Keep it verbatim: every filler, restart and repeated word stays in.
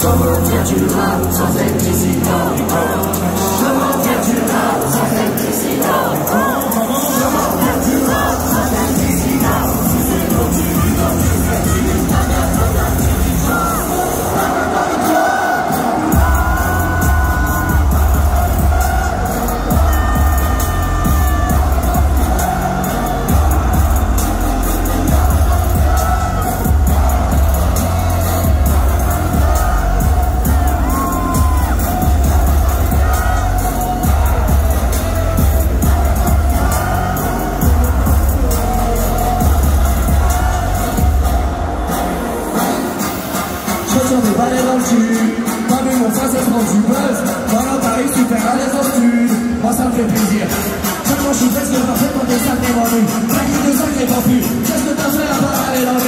Comment dire du rap sans être dissident? Comment dire du rap sans être dissident? Comment dire du rap sans être dissident? J'en ai pas les dans le cul, pas vu mon face prend du buzz. Pendant Paris, super à l'aise en sud, moi ça me fait plaisir. Chaque fois je suis presque parfait pour des sacrés rendus. Cinq deux cinq les confus, qu'est-ce que t'as fait là-bas, allez dans le